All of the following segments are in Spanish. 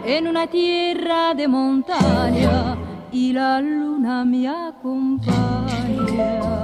en una tierra de montaña y la luna me acompaña.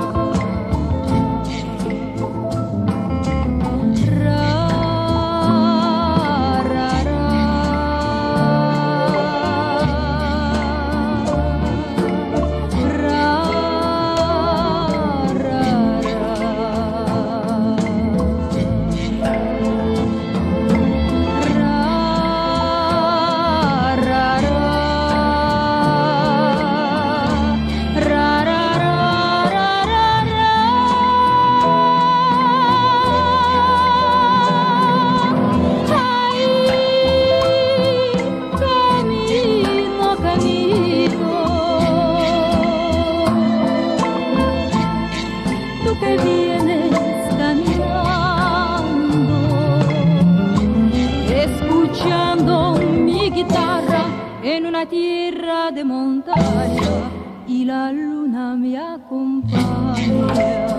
En una tierra de montaña y la luna me acompaña.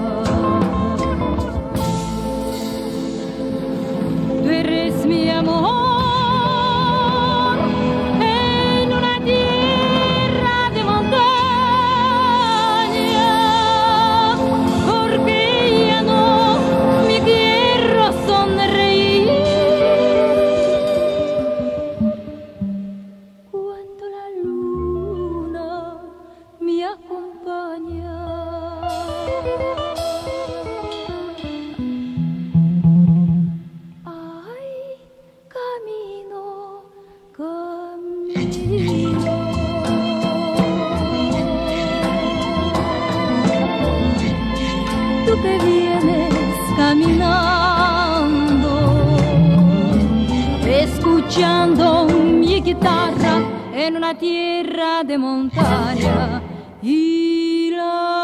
Tú eres mi amor en una tierra de montaña, porque ya no me quiero sonreír. Tú que vienes caminando, escuchando mi guitarra en una tierra de montaña y la